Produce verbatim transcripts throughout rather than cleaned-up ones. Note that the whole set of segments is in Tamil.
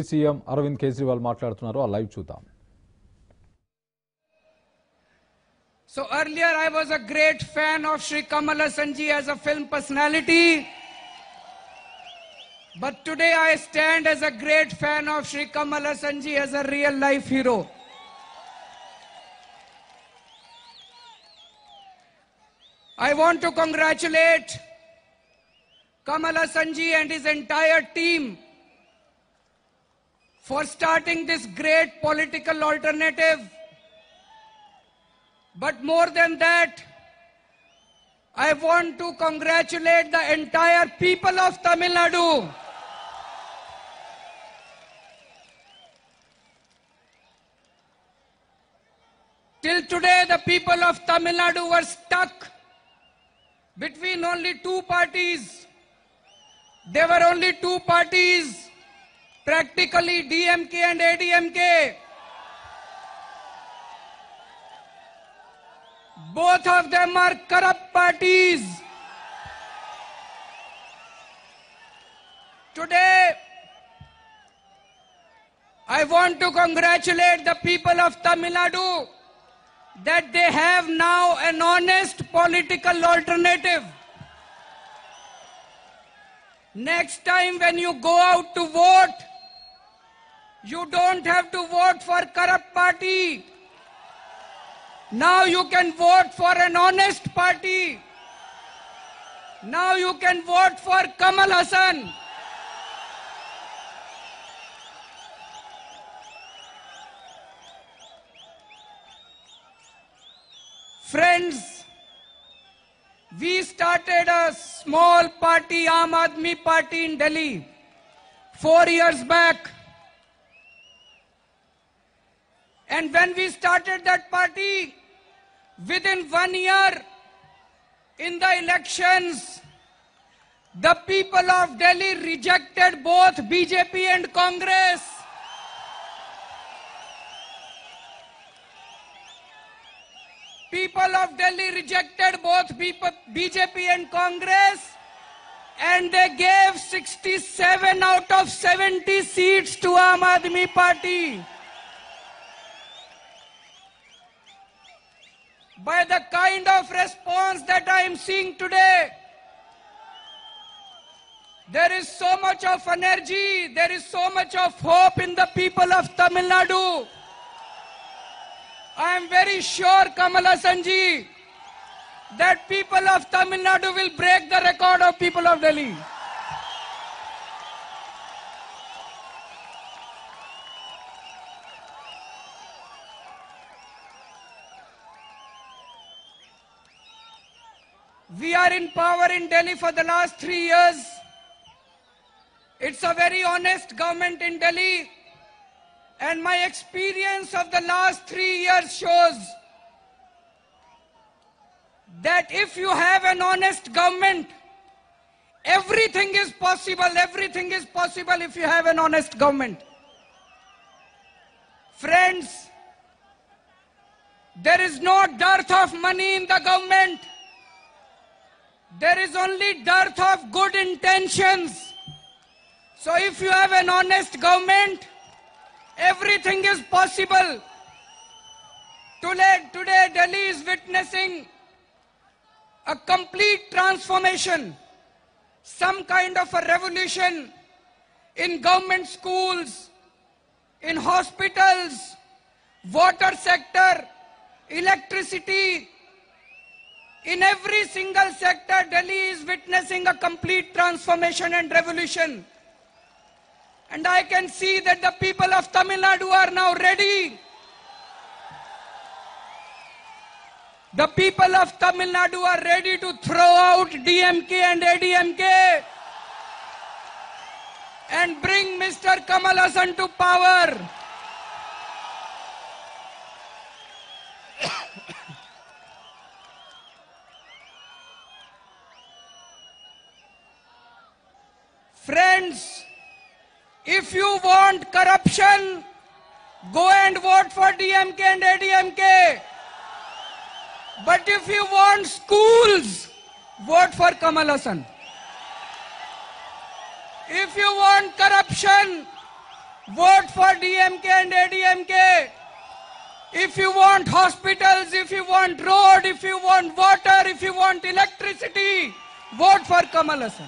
సీఎం అరవింద్ కేజ్రీవాల్ మాట్లాడుతున్నారు. ఆ లైవ్ చూద్దాం. So earlier I was a great fan of Shri Kamal Haasan ji as a film personality. But today I stand as a great fan of Shri Kamal Haasan ji as a real life hero. I want to congratulate Kamal Haasan ji and his entire team for starting this great political alternative. But more than that, I want to congratulate the entire people of Tamil Nadu. Till today, the people of Tamil Nadu were stuck between only two parties. There were only two parties, practically D M K and A D M K. Both of them are corrupt parties. Today, I want to congratulate the people of Tamil Nadu that they have now an honest political alternative. Next time when you go out to vote, you don't have to vote for corrupt party. Now you can vote for an honest party. Now you can vote for Kamal Haasan. Friends, we started a small party, Aam Aadmi Party in Delhi, four years back. And when we started that party, within one year, in the elections, the people of Delhi rejected both B J P and Congress. People of Delhi rejected both B J P and Congress, and they gave sixty-seven out of seventy seats to Aam Aadmi Party. By the kind of response that I am seeing today, there is so much of energy, there is so much of hope in the people of Tamil Nadu. I am very sure, Kamal Haasan ji, that people of Tamil Nadu will break the record of people of Delhi. We are in power in Delhi for the last three years. It's a very honest government in Delhi. And my experience of the last three years shows that if you have an honest government, everything is possible. Everything is possible if you have an honest government. Friends, there is no dearth of money in the government. There is only dearth of good intentions. So if you have an honest government, everything is possible. Today, today Delhi is witnessing a complete transformation, some kind of a revolution in government schools, in hospitals, water sector, electricity. In every single sector, Delhi is witnessing a complete transformation and revolution. And I can see that the people of Tamil Nadu are now ready. The people of Tamil Nadu are ready to throw out D M K and A D M K and bring Mister Kamal Haasan to power. Friends, if you want corruption, go and vote for D M K and A D M K. But if you want schools, vote for Kamal Haasan. If you want corruption, vote for D M K and A D M K. If you want hospitals, if you want road, if you want water, if you want electricity, vote for Kamal Haasan.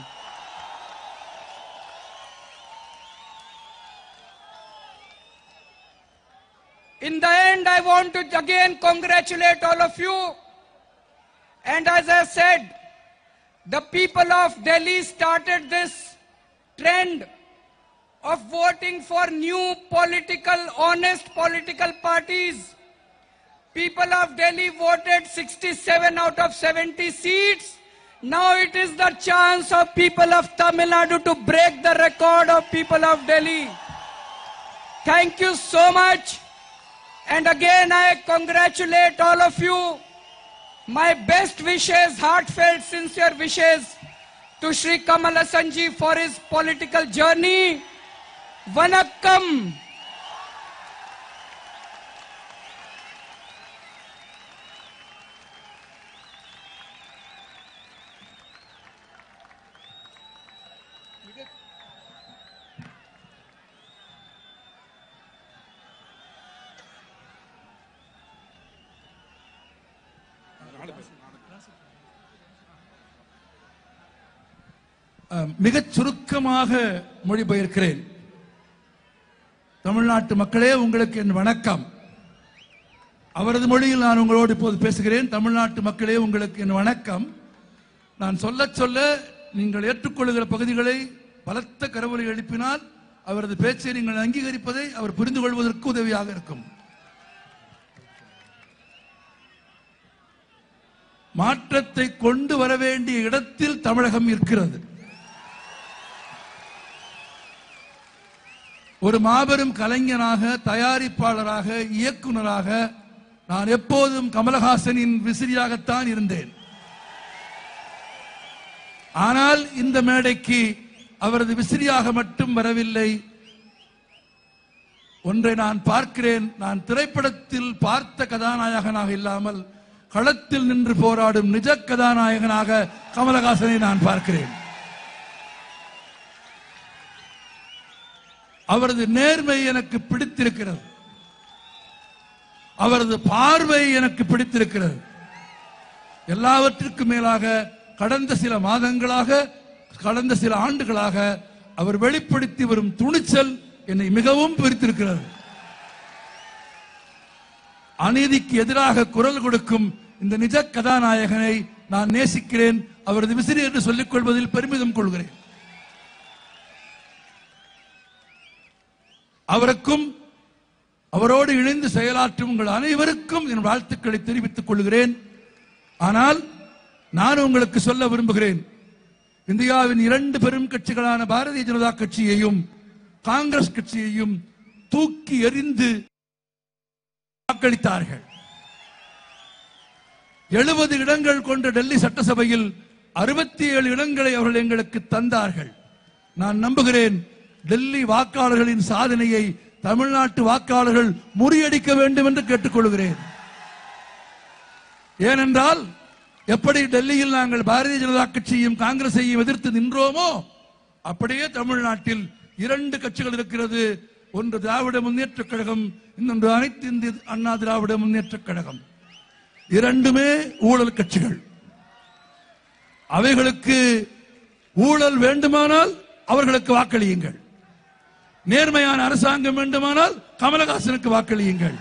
In the end, I want to again congratulate all of you. And as I said, the people of Delhi started this trend of voting for new political, honest political parties. People of Delhi voted sixty-seven out of seventy seats. Now it is the chance of people of Tamil Nadu to break the record of people of Delhi. Thank you so much. And again, I congratulate all of you. My best wishes, heartfelt, sincere wishes to Shri Kamal Haasan ji for his political journey. Vanakkam. மிகச் சுருக்கமாக மொழிபெயர்க்கிறேன். தமிழ்நாட்டு மக்களே, உங்களுக்கு என் வணக்கம். அவரது மொழியில் நான் உங்களோடு இப்போது பேசுகிறேன். தமிழ்நாட்டு மக்களே, உங்களுக்கு என் வணக்கம். நான் சொல்ல சொல்ல நீங்கள் ஏற்றுக்கொள்ளுகிற பகுதிகளை பலத்த கரவொலி எழுப்பினால் அவரது பேச்சை நீங்கள் அங்கீகரிப்பதை அவர் புரிந்து கொள்வதற்கு உதவியாக இருக்கும். மாற்றத்தை கொண்டு வர வேண்டிய இடத்தில் தமிழகம் இருக்கிறது. ஒரு மாபெரும் கலைஞனாக, தயாரிப்பாளராக, இயக்குநராக நான் எப்போதும் கமலஹாசனின் விசிறியாகத்தான் இருந்தேன். ஆனால் இந்த மேடைக்கு அவரது விசிறியாக மட்டும் வரவில்லை. ஒன்றை நான் பார்க்கிறேன். நான் திரைப்படத்தில் பார்த்த கதாநாயகனாக இல்லாமல் களத்தில் நின்று போராடும் நிஜ கதாநாயகனாக கமலஹாசனை நான் பார்க்கிறேன். அவரது நேர்மை எனக்கு பிடித்திருக்கிறது. அவரது பார்வை எனக்கு பிடித்திருக்கிறது. எல்லாவற்றிற்கும் மேலாக கடந்த சில மாதங்களாக, கடந்த சில ஆண்டுகளாக அவர் வெளிப்படுத்தி வரும் துணிச்சல் என்னை மிகவும் பிடித்திருக்கிறது. அநீதிக்கு எதிராக குரல் கொடுக்கும் இந்த நிஜ கதாநாயகனை நான் நேசிக்கிறேன். அவரது விசிறி என்று சொல்லிக் கொள்வதில் பெருமிதம் கொள்கிறேன். அவருக்கும் அவரோடு இணைந்து செயலாற்றும் உங்கள் அனைவருக்கும் என் வாழ்த்துக்களை தெரிவித்துக் கொள்கிறேன். ஆனால் நான் உங்களுக்கு சொல்ல விரும்புகிறேன், இந்தியாவின் இரண்டு பெரும் கட்சிகளான பாரதிய ஜனதா கட்சியையும் காங்கிரஸ் கட்சியையும் தூக்கி எறிந்து வாக்களித்தார்கள். எழுபது இடங்கள் கொண்ட டெல்லி சட்டசபையில் அறுபத்தி ஏழு இடங்களை அவர்கள் எங்களுக்கு தந்தார்கள். நான் நம்புகிறேன், டெல்லி வாக்காளர்களின் சாதனையை தமிழ்நாட்டு வாக்காளர்கள் முறியடிக்க வேண்டும் என்று கேட்டுக்கொள்கிறேன். ஏனென்றால் எப்படி டெல்லியில் நாங்கள் பாரதிய ஜனதா கட்சியையும் காங்கிரஸையும் எதிர்த்து நின்றோமோ அப்படியே தமிழ்நாட்டில் இரண்டு கட்சிகள் இருக்கிறது. ஒன்று திராவிட முன்னேற்றக் கழகம், இன்னொன்று அனைத்து இந்திய அண்ணா திராவிட முன்னேற்றக் கழகம். இரண்டுமே ஊழல் கட்சிகள். அவைகளுக்கு ஊழல் வேண்டுமானால் அவர்களுக்கு வாக்களியுங்கள். நேர்மையான அரசாங்கம் வேண்டுமானால் கமலஹாசனுக்கு வாக்களியுங்கள்.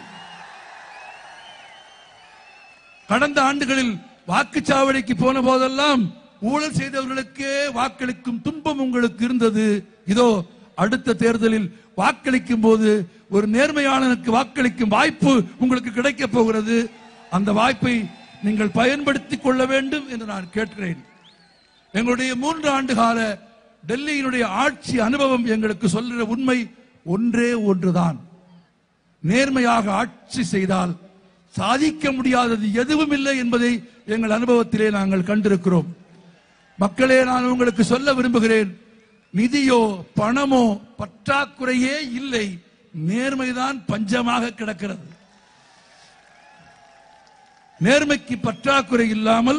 கடந்த ஆண்டுகளில் வாக்குச்சாவடிக்கு போன போதெல்லாம் ஊழல் செய்தவர்களுக்கே வாக்களிக்கும் துன்பம் உங்களுக்கு இருந்தது. இதோ அடுத்த தேர்தலில் வாக்களிக்கும் போது ஒரு நேர்மையாளனுக்கு வாக்களிக்கும் வாய்ப்பு உங்களுக்கு கிடைக்க போகிறது. அந்த வாய்ப்பை நீங்கள் பயன்படுத்திக் கொள்ள வேண்டும் என்று நான் கேட்கிறேன். எங்களுடைய மூன்று ஆண்டு கால டெல்லியினுடைய ஆட்சி அனுபவம் எங்களுக்கு சொல்கிற உண்மை ஒன்றே ஒன்றுதான். நேர்மையாக ஆட்சி செய்தால் சாதிக்க முடியாதது எதுவும் இல்லை என்பதை எங்கள் அனுபவத்திலே நாங்கள் கண்டிருக்கிறோம். மக்களே, நான் உங்களுக்கு சொல்ல விரும்புகிறேன், நிதியோ பணமோ பற்றாக்குறையே இல்லை, நேர்மைதான் பஞ்சமாக கிடக்கிறது. நேர்மைக்கு பற்றாக்குறை இல்லாமல்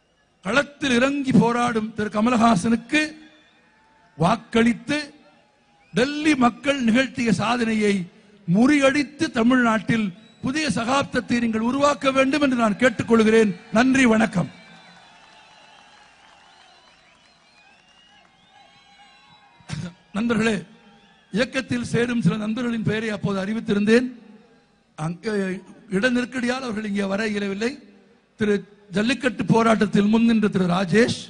களத்தில் இறங்கி போராடும் திரு கமலஹாசனுக்கு வாக்களித்து டெல்லி மக்கள் நிகழ்த்திய சாதனையை முறியடித்து தமிழ்நாட்டில் புதிய சகாப்தத்தை நீங்கள் உருவாக்க வேண்டும் என்று நான் கேட்டுக்கொள்கிறேன். நன்றி, வணக்கம். நண்பர்களே, இயக்கத்தில் சேரும் சில நண்பர்களின் பெயரை அப்போது அறிவித்திருந்தேன். இட நெருக்கடியால் அவர்கள் இங்கே வர இயலவில்லை. திரு ஜல்லிக்கட்டு போராட்டத்தில் முன்னின்ற திரு ராஜேஷ்,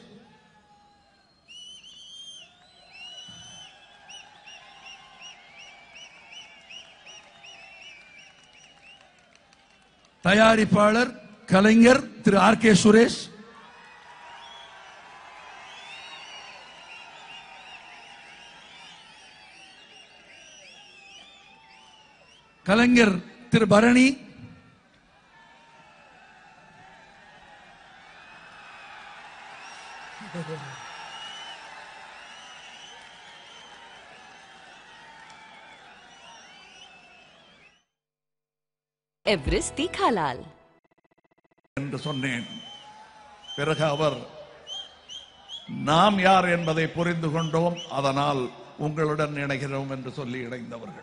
தயாரிப்பாளர் கலைஞர் திரு ஆர் கே சுரேஷ், கலைஞர் திரு பரணி, எவரெஸ்ட் தீகாலால் என்று சொன்னேன். பிறகு அவர் நாம் யார் என்பதை புரிந்து கொண்டோம், அதனால் உங்களுடன் இணைகிறோம் என்று சொல்லி இணைந்தவர்கள்.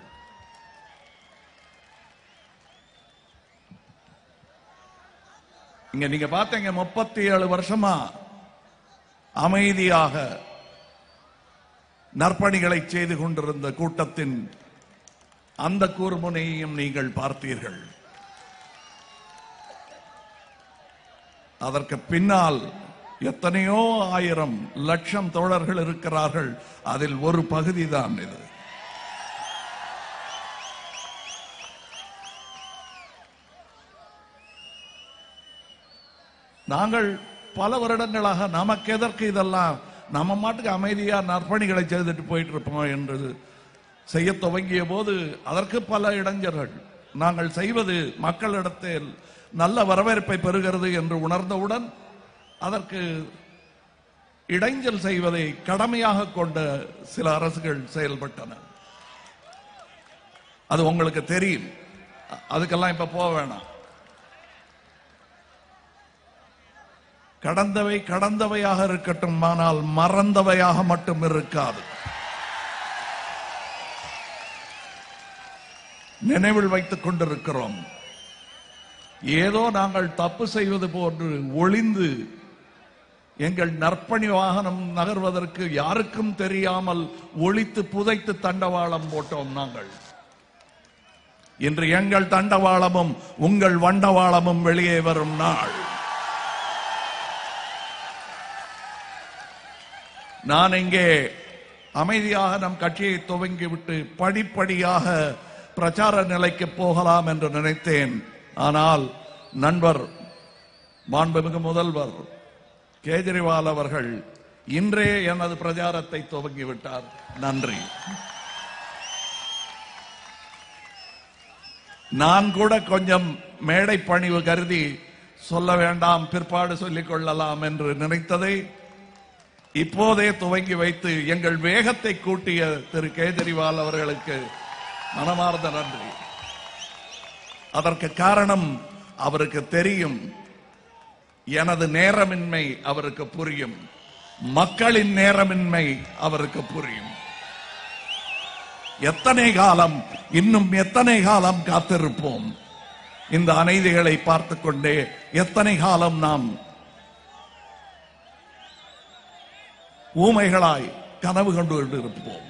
இங்க நீங்க பார்த்தீங்க, முப்பத்தி ஏழு வருஷமா அமைதியாக நற்பணிகளை செய்து கொண்டிருந்த கூட்டத்தின் அந்த கூர்முனையையும் நீங்கள் பார்த்தீர்கள். அதற்கு பின்னால் எத்தனையோ ஆயிரம் லட்சம் தோழர்கள் இருக்கிறார்கள். அதில் ஒரு பகுதி தான் இது. நாங்கள் பல வருடங்களாக நமக்கு எதற்கு இதெல்லாம், நம்ம மாட்டுக்கு அமைதியா நற்பணிகளை செய்துட்டு போயிட்டு இருப்போம் என்று செய்ய துவங்கிய போது அதற்கு பல இளைஞர்கள் நாங்கள் செய்வது மக்களிடத்தில் நல்ல வரவேற்பை பெறுகிறது என்று உணர்ந்தவுடன் அதற்கு இடைஞ்சல் செய்வதை கடமையாக கொண்ட சில அரசுகள் செயல்பட்டன. அது உங்களுக்கு தெரியும், அதுக்கெல்லாம் இப்ப போக வேணாம். கடந்தவை கடந்தவையாக இருக்கட்டும், ஆனால் மறந்தவையாக மட்டும் இருக்காது. நினைவில் வைத்துக் கொண்டிருக்கிறோம். ஏதோ நாங்கள் தப்பு செய்வது போன்று ஒளிந்து எங்கள் நற்பணி வாகனம் நகர்வதற்கு யாருக்கும் தெரியாமல் ஒளித்து புதைத்து தண்டவாளம் போட்டோம் நாங்கள். இன்று எங்கள் தண்டவாளமும் உங்கள் வண்டவாளமும் வெளியே வரும் நாள். நான் இங்கே அமைதியாக நம் கட்சியை துவங்கிவிட்டு படிப்படியாக பிரச்சார நிலைக்கு போகலாம் என்று நினைத்தேன். ஆனால் நண்பர் மாண்புமிகு முதல்வர் கேஜ்ரிவால் அவர்கள் இன்றே எனது பிரச்சாரத்தை துவங்கிவிட்டார். நன்றி. நான் கூட கொஞ்சம் மேடை பணிவு கருதி சொல்ல வேண்டாம், பிற்பாடு சொல்லிக் கொள்ளலாம் என்று நினைத்ததை இப்போதே துவங்கி வைத்து எங்கள் வேகத்தை கூட்டிய திரு கேஜ்ரிவால் அவர்களுக்கு மனமார்ந்த நன்றி. அதற்கு காரணம் அவருக்கு தெரியும், எனது நேரமின்மை அவருக்கு புரியும், மக்களின் நேரமின்மை அவருக்கு புரியும். எத்தனை காலம், இன்னும் எத்தனை காலம் காத்திருப்போம்? இந்த அநீதிகளை பார்த்து கொண்டே எத்தனை காலம் நாம் ஊமைகளாய் கனவு கண்டு கொண்டிருப்போம்?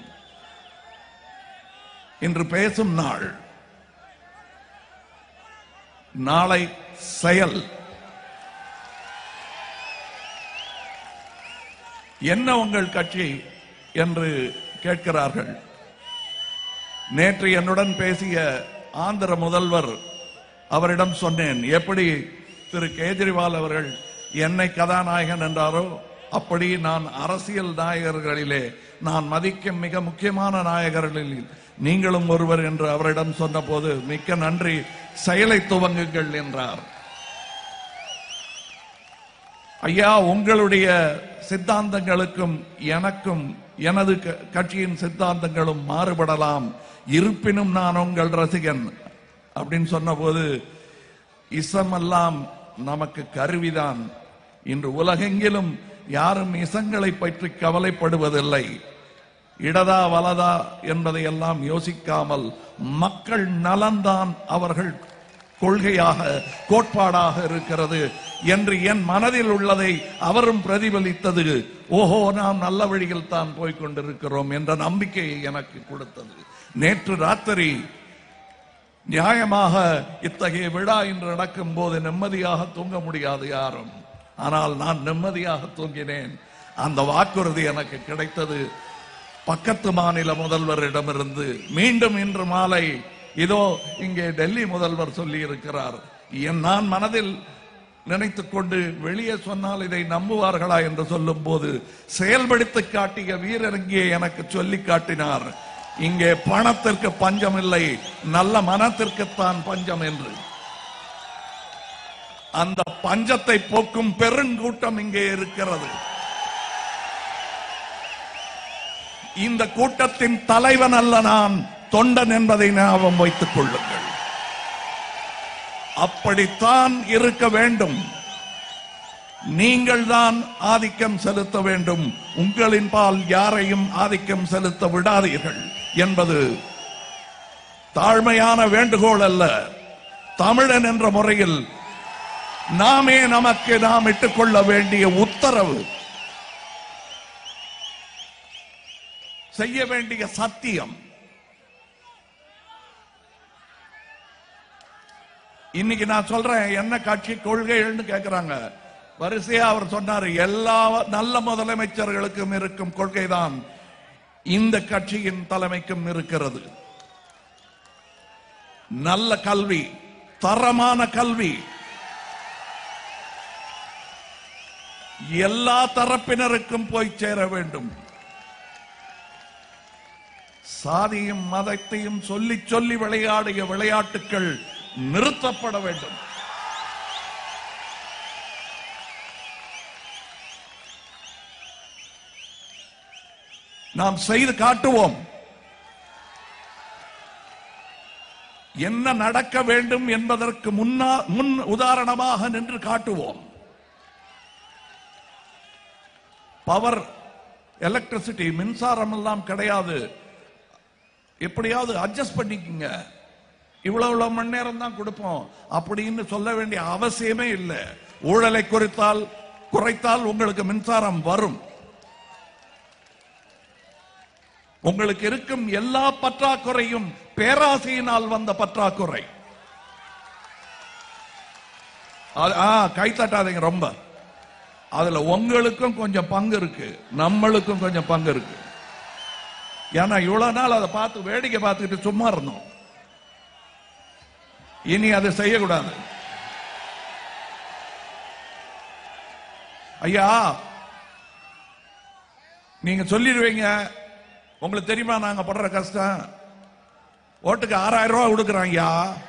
இன்று பேசும் நாள், நாளை செயல். என்ன உங்கள் கட்சி என்று கேட்கிறார்கள். நேற்று என்னுடன் பேசிய ஆந்திர முதல்வர், அவரிடம் சொன்னேன், எப்படி திரு கேஜ்ரிவால் அவர்கள் என்னை கதாநாயகன் என்றாரோ அப்படி நான் அரசியல் நாயகர்களிலே நான் மதிக்கும் மிக முக்கியமான நாயகர்களில் நீங்களும் ஒருவர் என்று அவரிடம் சொன்ன போது, மிக்க நன்றி, செயலை துவங்குங்கள் என்றார். ஐயா, உங்களுடைய சித்தாந்தங்களுக்கும் எனக்கும் எனது கட்சியின் சித்தாந்தங்களும் மாறுபடலாம், இருப்பினும் நான் உங்கள் ரசிகன் அப்படின்னு சொன்ன போது, இசமெல்லாம் நமக்கு கருவிதான். இன்று உலகெங்கிலும் யாரும் இசங்களை பற்றி கவலைப்படுவதில்லை. இடதா வலதா என்பதை எல்லாம் யோசிக்காமல் மக்கள் நலன்தான் அவர்கள் கொள்கையாக கோட்பாடாக இருக்கிறது என்று என் மனதில் உள்ளதை அவரும் பிரதிபலித்தது. ஓஹோ, நாம் நல்ல வழியில் தான் போய்கொண்டிருக்கிறோம் என்ற நம்பிக்கையை எனக்கு கொடுத்தது. நேற்று ராத்திரி நியாயமாக இத்தகைய விழா இன்று நடக்கும் போது நிம்மதியாக தூங்க முடியாது யாரும். ஆனால் நான் நிம்மதியாக தூங்கினேன். அந்த வாக்குறுதி எனக்கு கிடைத்தது பக்கத்து மாநில முதல்வரிடமிருந்து. மீண்டும் இன்று மாலை இதோ இங்கே டெல்லி முதல்வர் சொல்லி இருக்கிறார். நான் மனதில் நினைத்துக் கொண்டு வெளியே சொன்னால் இதை நம்புவார்களா என்று சொல்லும் போது செயல்படுத்தி காட்டிய வீரர் இங்கே எனக்கு சொல்லி காட்டினார், இங்கே பணத்திற்கு பஞ்சம் இல்லை, நல்ல மனத்திற்குத்தான் பஞ்சம் என்று. அந்த பஞ்சத்தை போக்கும் பெருங்கூட்டம் இங்கே இருக்கிறது. இந்த கூட்டத்தின் தலைவன் அல்ல நான், தொண்டன் என்பதை ஞாபகம் வைத்துக் கொள்ளுங்கள். அப்படித்தான் இருக்க வேண்டும். நீங்கள் தான் ஆதிக்கம் செலுத்த வேண்டும். உங்களின் பால் யாரையும் ஆதிக்கம் செலுத்த விடாதீர்கள் என்பது தாழ்மையான வேண்டுகோள் அல்ல. தமிழன் என்ற முறையில் நாமே நமக்கு நாம் இட்டுக் கொள்ள வேண்டிய உத்தரவு, செய்ய வேண்டிய சத்தியம். இன்னைக்கு நான் சொல்றேன், என்ன கட்சி கொள்கைகள்னு கேட்கிறாங்க. வரிசையா அவர் சொன்னார், எல்லா நல்ல முதலமைச்சர்களுக்கும் இருக்கும் கொள்கைதான் இந்த கட்சியின் தலைமைக்கும் இருக்கிறது. நல்ல கல்வி, தரமான கல்வி, எல்லா தரப்பினருக்கும் போய் சேர வேண்டும். சாதியும் மதத்தையும் சொல்லி சொல்லி விளையாடிய விளையாட்டுகள் நிறுத்தப்பட வேண்டும். நாம் செய்து காட்டுவோம். என்ன நடக்க வேண்டும் என்பதற்கு முன்னா முன் உதாரணமாக நின்று காட்டுவோம். பவர், எலக்ட்ரிசிட்டி, மின்சாரம் எல்லாம் கிடையாது, எப்படியாவது அட்ஜஸ்ட் பண்ணிக்கங்க, இவ்வளவு இவ்வளவு மணி நேரம் தான் கொடுப்போம் அப்படின்னு சொல்ல வேண்டிய அவசியமே இல்லை. ஊழலை குறித்தால் குறைத்தால் உங்களுக்கு மின்சாரம் வரும். உங்களுக்கு இருக்கும் எல்லா பற்றாக்குறையும் பேராசையினால் வந்த பற்றாக்குறை. கை தட்டாதீங்க ரொம்ப. அதுல உங்களுக்கும் கொஞ்சம் பங்கு இருக்கு, நம்மளுக்கும் கொஞ்சம் பங்கு இருக்கு. ஏன்னா இவ்வளவு நாள் அதை பார்த்து வேடிக்கை பார்த்துக்கிட்டு சும்மா இருந்தோம். இனி அதை செய்யக்கூடாது. ஐயா, நீங்க சொல்லிடுவீங்க, உங்களுக்கு தெரியுமா நாங்க படுற கஷ்டம், ஓட்டுக்கு ஆறாயிரம் ரூபாய் கொடுக்கிறோம் ஐயா,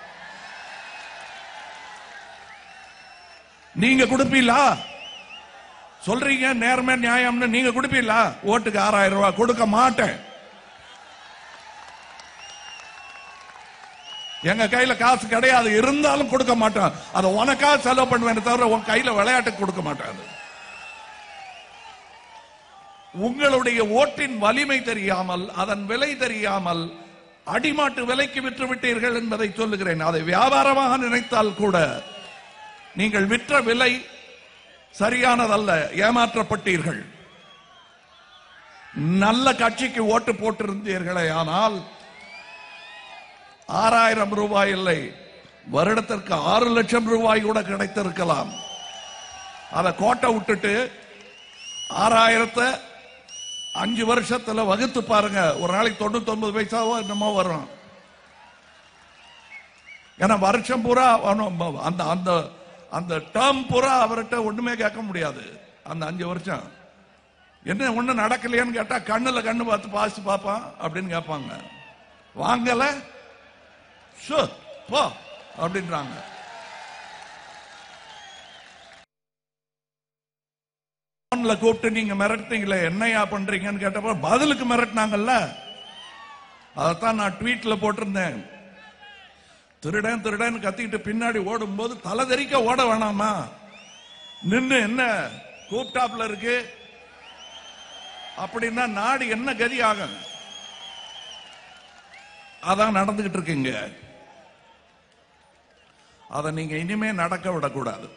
நீங்க கொடுப்பீங்களா? சொல்றீங்க நேர்மை நியாயம்னு, நீங்க கொடுப்பீங்களா? ஓட்டுக்கு ஆறாயிரம் ரூபாய் கொடுக்க மாட்டேன். எங்க கையில காசு கிடையாது, இருந்தாலும் கொடுக்க மாட்டேன். அதை உனக்கா செலவு பண்ணுவேன் தவிர உன் கையில விளையாட்டுக்கு கொடுக்க மாட்டேன். உங்களுடைய ஓட்டின் வலிமை தெரியாமல், அதன் விலை தெரியாமல் அடிமாட்டு விலைக்கு விற்று விட்டீர்கள் என்பதை சொல்லுகிறேன். அதை வியாபாரமாக நினைத்தால் கூட நீங்கள் விற்ற விலை சரியானதல்ல, ஏமாற்றப்பட்டீர்கள். நல்ல கட்சிக்கு ஓட்டு போட்டிருந்தீர்களே ஆனால் ஆறாயிரம் ரூபாய் இல்லை, வருடத்திற்கு ஆறு லட்சம் ரூபாய் கூட கிடைத்திருக்கலாம். அதை கோட்டை விட்டுட்டு ஆறாயிரத்தை அஞ்சு வருஷத்துல வகுத்து பாருங்க, ஒரு நாளைக்கு தொண்ணூத்தி ஒன்பது பைசாவோ என்னமோ வரும். ஏன்னா வருஷம் பூரா அந்த அந்த அந்த டேர்ம் பூரா அவர்கிட்ட ஒண்ணுமே கேட்க முடியாது. அந்த அஞ்சு வருஷம் என்ன ஒண்ணு நடக்கலையான்னு கேட்டா கண்ணுல கண்ணு பார்த்து பாசி பாப்பான் அப்படின்னு கேட்பாங்க. வாங்கல போ அப்படின்றாங்க. கூப்பிட்டு நீங்க மிரட்டீங்களே, என்னையா பண்றீங்கன்னு கேட்டப்ப பதிலுக்கு மிரட்டினாங்கல்ல. அதைத்தான் நான் ட்வீட்ல போட்டிருந்தேன். திருடன் திருடன் கத்திக்கிட்டு பின்னாடி ஓடும் போது தலை தெறிக்க ஓட வேணாமா? நின்று என்ன கூப்டாப்ல இருக்கு, அப்படின்னா நாடு என்ன கதி ஆகும்? அதான் நடந்துகிட்டு இருக்குங்க. அதை நீங்க இனிமே நடக்க விடக்கூடாது.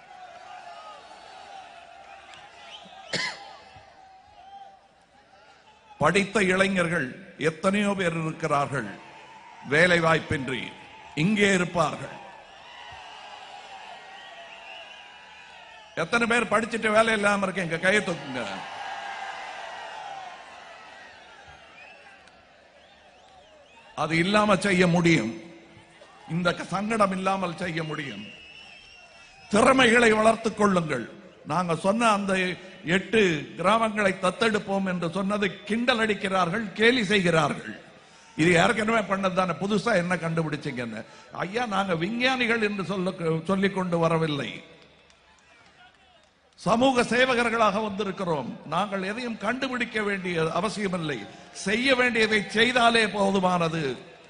படித்த இளைஞர்கள் எத்தனையோ பேர் இருக்கிறார்கள், வேலை வாய்ப்பின்றி இங்கே இருப்பார்கள். எத்தனை பேர் படிச்சுட்டு வேலை இல்லாம இருக்கீங்க? கையை தூக்குங்க. அது இல்லாம செய்ய முடியும். இந்த சங்கடம் இல்லாமல் செய்ய முடியும். திறமைகளை வளர்த்துக் கொள்ளுங்கள். நாங்க சொன்ன அந்த எட்டு கிராமங்களை தத்தெடுப்போம் என்று சொன்னதை கிண்டல் அடிக்கிறார்கள், கேலி செய்கிறார்கள். இது ஏற்கனவே பண்ணதுதானே, புதுசா என்ன கண்டுபிடிச்சீங்க? ஐயா, நாங்க விஞ்ஞானிகள் என்று சொல்ல சொல்லிக் கொண்டு வரவில்லை, சமூக சேவகர்களாக வந்திருக்கிறோம். நாங்கள் எதையும் கண்டுபிடிக்க வேண்டிய அவசியமில்லை, செய்ய வேண்டியதை செய்தாலே போதுமானது.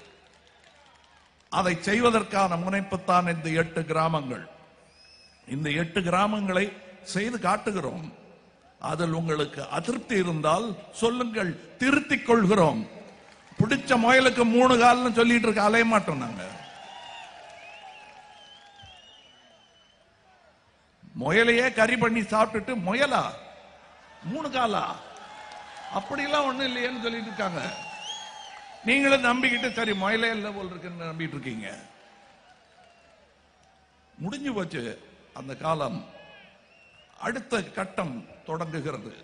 அதை செய்வதற்கான முனைப்புத்தான் இந்த எட்டு கிராமங்கள். இந்த எட்டு கிராமங்களை செய்து காட்டுகிறோம். அதில் உங்களுக்கு அதிருப்தி இருந்தால் சொல்லுங்கள், திருத்திக் கொள்கிறோம். பிடிச்ச முயலுக்கு மூணு கால்னு சொல்லிட்டு இருக்க அலைய மாட்டோம். நாங்க முயலையே கறி பண்ணி சாப்பிட்டுட்டு முயலா மூணு காலா அப்படிலாம் ஒண்ணும் இல்லையேன்னு சொல்லிட்டு இருக்காங்க. நீங்களும் நம்பிக்கிட்டு சரி முயலே இல்லை போல் இருக்குன்னு நம்பிட்டு இருக்கீங்க. முடிஞ்சு போச்சு அந்த காலம். அடுத்த கட்டம் தொடங்குகிறது.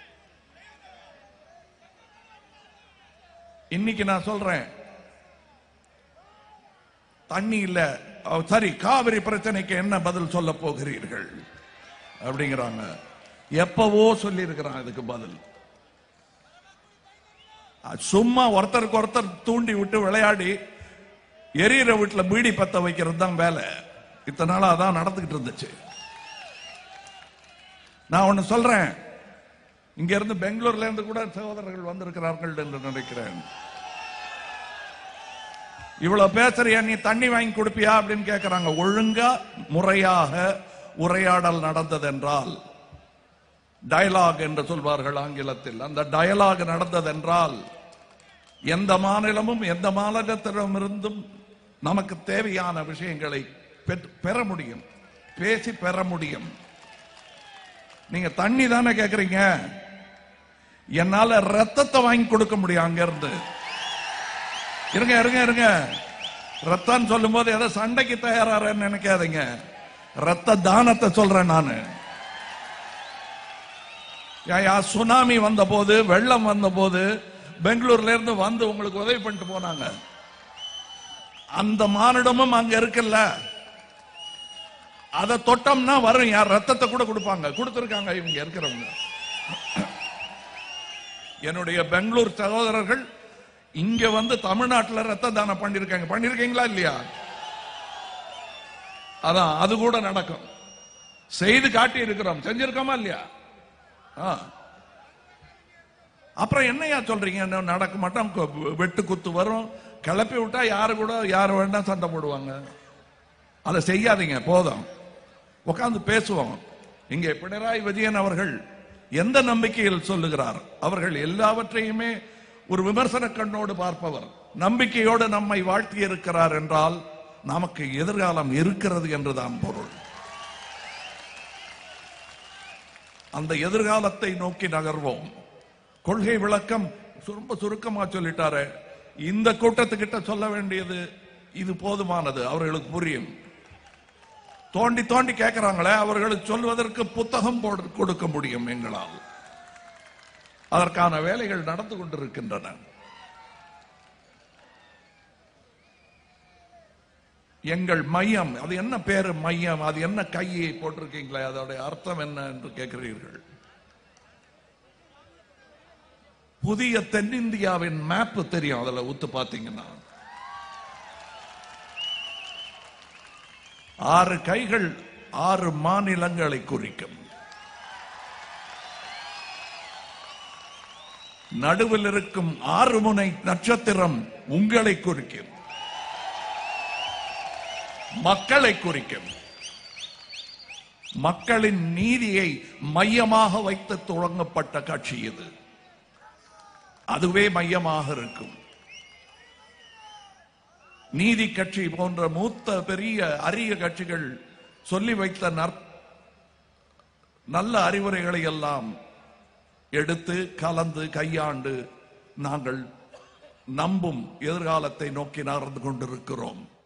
இன்னைக்கு நான் சொல்றேன், தண்ணி இல்ல, சரி காவிரி பிரச்சனைக்கு என்ன பதில் சொல்ல போகிறீர்கள் அப்படிங்கிறாங்க. எப்பவோ சொல்லி இருக்கிறான் இதுக்கு பதில். சும்மா ஒருத்தருக்கு ஒருத்தர் தூண்டி விட்டு விளையாடி எரியிற வீட்டுல பீடி பத்த வைக்கிறது தான் வேலை. இத்தனை நாளா அதான் நடந்துகிட்டு இருந்துச்சு. நான் ஒன்னு சொல்றேன், இங்க இருந்து பெங்களூர்ல இருந்து கூட சகோதரர்கள் வந்திருக்கிறார்கள் என்று நினைக்கிறேன். இவ்வளவு பேசுறியா, நீ தண்ணி வாங்கி கொடுப்பியா அப்படின்னு கேட்கிறாங்க. ஒழுங்கா முறையாக உரையாடல் நடந்தது என்றால், டயலாக் என்று சொல்வார்கள் ஆங்கிலத்தில், அந்த டயலாக் நடந்தது என்றால் எந்த மாநிலமும் எந்த மாநிலத்திடமிருந்தும் நமக்கு தேவையான விஷயங்களை பெற முடியும், பேசி பெற முடியும். நீங்க தண்ணி தானே கேக்குறீங்க, என்னால ரத்தத்தை வாங்கி கொடுக்க முடியும். அங்க இருந்து இருங்க இருங்க இருங்க ரத்தம் சொல்லும் போது ஏதோ சண்டைக்கு தயாரான்னு நினைக்காதீங்க. ரத்த தானத்தை சொல்றேன் நானு. சுனாமி வந்த போது, வெள்ளம் வந்த போது பெங்களூர்ல இருந்து வந்து உங்களுக்கு உதவி பண்ணிட்டு போனாங்க. அந்த மானிடமும் அங்க இருக்குல்ல, அதை தொட்டோம்னா வரும். யார் ரத்தத்தை கூட கொடுப்பாங்க, கொடுத்திருக்காங்க இவங்க இருக்கிறவங்க. என்னுடைய பெங்களூர் சகோதரர்கள் இங்க வந்து தமிழ்நாட்டில் ரத்த தானம் பண்ணிருக்காங்க. பண்ணிருக்கீங்களா இல்லையா? அதான் அது கூட நடக்கும். செய்து காட்டி இருக்கிறோம், செஞ்சிருக்கோமா இல்லையா? அப்புறம் என்னையா சொல்றீங்க? நடக்க மாட்டோம், வெட்டு குத்து வரும், கிளப்பி விட்டா யாரு கூட யாரு வேண்டாம் சண்டை போடுவாங்க. அதை செய்யாதீங்க, போதும். உட்கார்ந்து பேசுவோம். இங்கே பினராயி விஜயன் அவர்கள் எந்த நம்பிக்கையில் சொல்லுகிறார்? அவர்கள் எல்லாவற்றையுமே ஒரு விமர்சன கண்ணோடு பார்ப்பவர். நம்பிக்கையோடு நம்மை வாழ்த்தி இருக்கிறார் என்றால் நமக்கு எதிர்காலம் இருக்கிறது என்றுதான் பொருள். அந்த எதிர்காலத்தை நோக்கி நகர்வோம். கொள்கை விளக்கம் ரொம்ப சுருக்கமா சொல்லிட்டாரு. இந்த கூட்டத்துக்கிட்ட சொல்ல வேண்டியது இது போதுமானது, அவர்களுக்கு புரியும். தோண்டி தோண்டி கேட்கிறாங்களே, அவர்களுக்கு சொல்வதற்கு புத்தகம் போட்டு கொடுக்க முடியும் எங்களால். அதற்கான வேலைகள் நடந்து கொண்டிருக்கின்றன. எங்கள் மையம், அது என்ன பேரு மையம், அது என்ன கையை போட்டிருக்கீங்களே, அதோட அர்த்தம் என்ன என்று கேட்கிறீர்கள். புதிய தென்னிந்தியாவின் மேப் தெரியும், அதுல ஊத்து பாத்தீங்கன்னா ஆறு கைகள் ஆறு மாநிலங்களை குறிக்கும். நடுவில் இருக்கும் ஆறு முனை நட்சத்திரம் உங்களை குறிக்கும், மக்களை குறிக்கும். மக்களின் நீதியை மையமாக வைத்து தொடங்கப்பட்ட கட்சி இது. அதுவே மையமாக இருக்கும். நீதி கட்சி போன்ற மூத்த பெரிய அரிய கட்சிகள் சொல்லி வைத்த நல்ல அறிவுரைகளை எல்லாம் எடுத்து கலந்து கையாண்டு நாங்கள் நம்பும் எதிர்காலத்தை நோக்கி நகர்ந்து கொண்டிருக்கிறோம்.